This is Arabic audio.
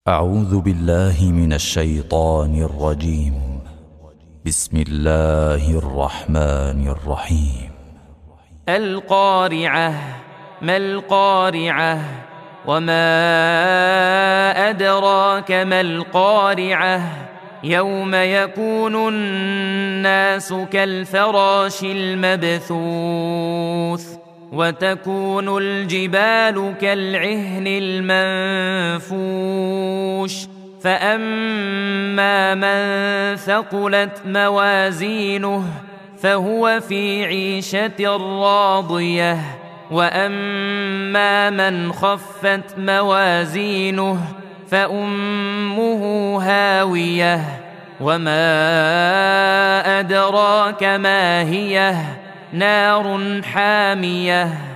أعوذ بالله من الشيطان الرجيم. بسم الله الرحمن الرحيم. القارعة. ما القارعة؟ وما أدراك ما القارعة؟ يوم يكون الناس كالفراش المبثوث وتكون الجبال كالعهن المنفوش فأما من ثقلت موازينه فهو في عيشة راضية وأما من خفت موازينه فأمه هاوية وما أدراك ما هي نار حامية